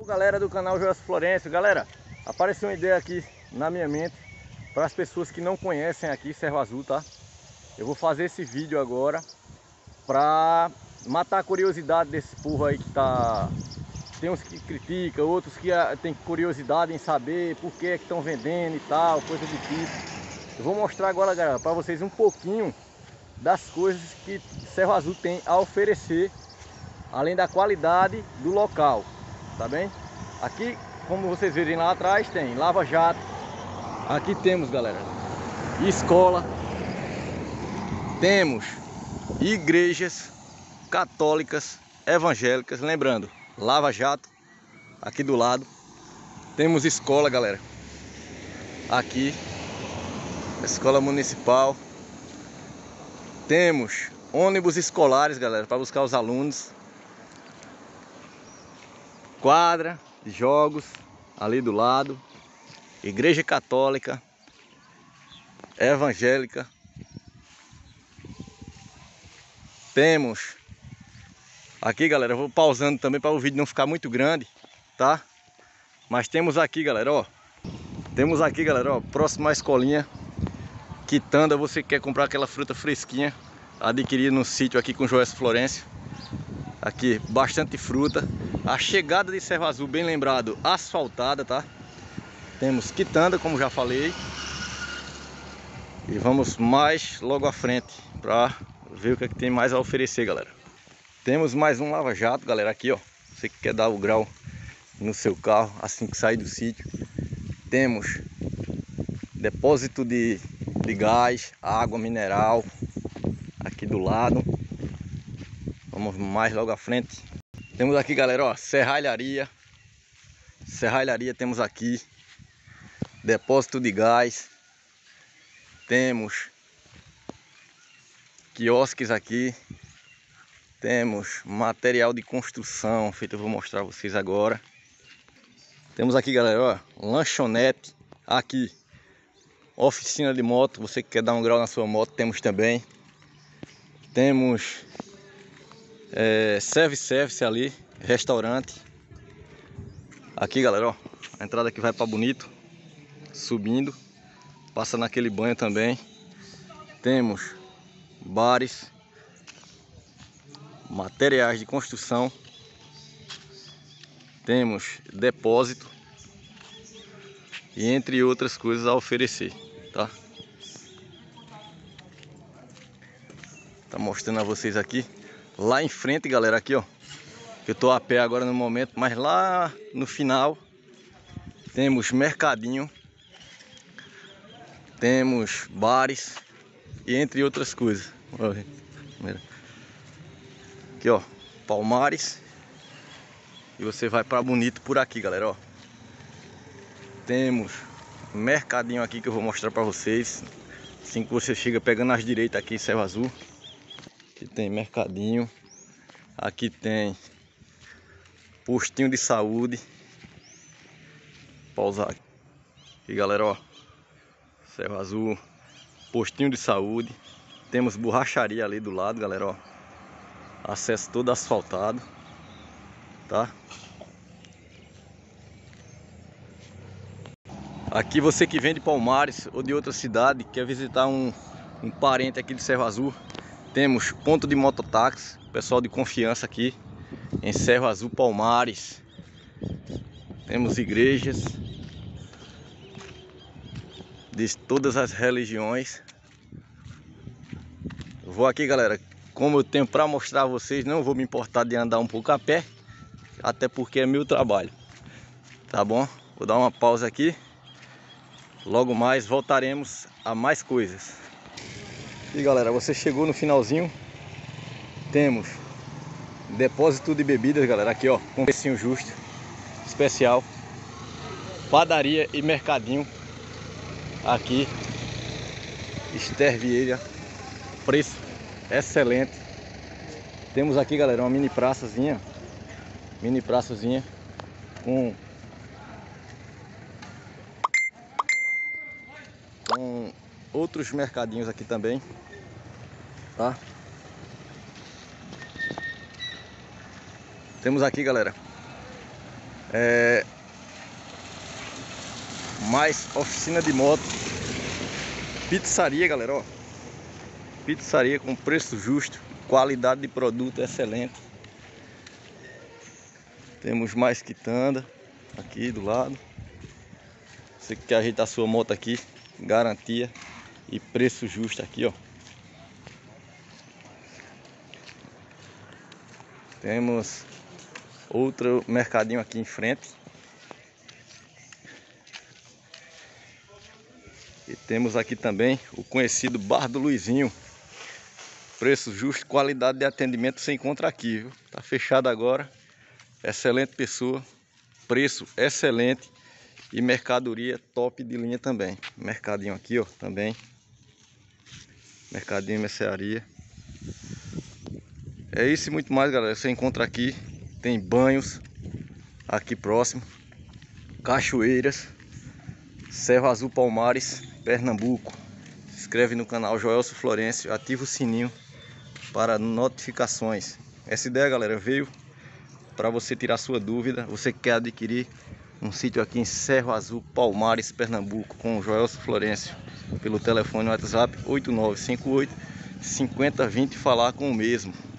Galera do canal Joelson Florencio, galera, apareceu uma ideia aqui na minha mente para as pessoas que não conhecem aqui Cerro Azul, tá? Eu vou fazer esse vídeo agora para matar a curiosidade desse povo aí que tá... Tem uns que criticam, outros que tem curiosidade em saber por que é que estão vendendo e tal, coisa do tipo. Eu vou mostrar agora, galera, para vocês um pouquinho das coisas que Cerro Azul tem a oferecer, além da qualidade do local, tá bem? Aqui, como vocês verem lá atrás, tem Lava Jato. Aqui temos, galera, escola. Temos igrejas católicas, evangélicas. Lembrando, Lava Jato aqui do lado. Temos escola, galera. Aqui, escola municipal. Temos ônibus escolares, galera, para buscar os alunos. Quadra de jogos ali do lado. Igreja católica, evangélica. Temos aqui, galera, eu vou pausando também para o vídeo não ficar muito grande, tá? Mas temos aqui, galera, ó. Temos aqui, galera, ó, próximo à escolinha. Quitanda, você quer comprar aquela fruta fresquinha, adquirir no sítio aqui com Joelson Florencio. Aqui, bastante fruta. A chegada de Cerro Azul, bem lembrado, asfaltada, tá? Temos quitanda, como já falei. E vamos mais logo à frente para ver o que é que tem mais a oferecer, galera. Temos mais um Lava Jato, galera, aqui, ó. Você que quer dar o grau no seu carro assim que sair do sítio. Temos depósito de gás, água mineral aqui do lado. Vamos mais logo à frente. Temos aqui, galera, ó, serralharia. Serralharia temos aqui. Depósito de gás. Temos quiosques aqui. Temos material de construção feito, eu vou mostrar a vocês agora. Temos aqui, galera, ó, lanchonete. Aqui, oficina de moto. Você que quer dar um grau na sua moto, temos também. Temos service ali, restaurante. Aqui, galera, ó, a entrada que vai para Bonito, subindo, passa naquele banho também. Temos bares, materiais de construção. Temos depósito e entre outras coisas a oferecer, tá? Tá mostrando a vocês aqui. Lá em frente, galera, aqui, ó, eu tô a pé agora no momento, mas lá no final temos mercadinho, temos bares e entre outras coisas. Aqui, ó, Palmares. E você vai para Bonito por aqui, galera, ó. Temos mercadinho aqui que eu vou mostrar para vocês. Assim que você chega pegando as direitas aqui em Cerro Azul. Aqui tem mercadinho. Aqui tem postinho de saúde. Pausar aqui. Aqui, galera, ó, Cerro Azul, postinho de saúde. Temos borracharia ali do lado, galera, ó. Acesso todo asfaltado, tá? Aqui você que vem de Palmares ou de outra cidade, quer visitar um parente aqui de Cerro Azul, temos ponto de mototáxi, pessoal de confiança aqui em Cerro Azul, Palmares. Temos igrejas de todas as religiões. Eu vou aqui, galera, como eu tenho para mostrar a vocês, não vou me importar de andar um pouco a pé, até porque é meu trabalho, tá bom? Vou dar uma pausa aqui. Logo mais voltaremos a mais coisas. E, galera, você chegou no finalzinho. Temos depósito de bebidas, galera, aqui, ó, com precinho justo, especial. Padaria e mercadinho aqui, Esther Vieira, preço excelente. Temos aqui, galera, uma mini praçazinha com outros mercadinhos aqui também, tá? Temos aqui, galera, Mais oficina de moto. Pizzaria, galera, ó. Pizzaria com preço justo, qualidade de produto excelente. Temos mais quitanda aqui do lado. Você que quer ajeitar sua moto aqui, garantia e preço justo aqui, ó. Temos outro mercadinho aqui em frente. E temos aqui também o conhecido Bar do Luizinho. Preço justo, qualidade de atendimento você encontra aqui, viu? Tá fechado agora. Excelente pessoa, preço excelente e mercadoria top de linha também. Mercadinho aqui, ó, também. Mercadinho e mercearia. É isso e muito mais, galera. Você encontra aqui. Tem banhos aqui próximo. Cachoeiras. Cerro Azul Palmares, Pernambuco. Se inscreve no canal Joelso Florencio. Ativa o sininho para notificações. Essa ideia, galera, veio para você tirar sua dúvida. Você quer adquirir um sítio aqui em Cerro Azul Palmares, Pernambuco, com o Joelso Florencio, pelo telefone WhatsApp 8958 5020, falar com o mesmo.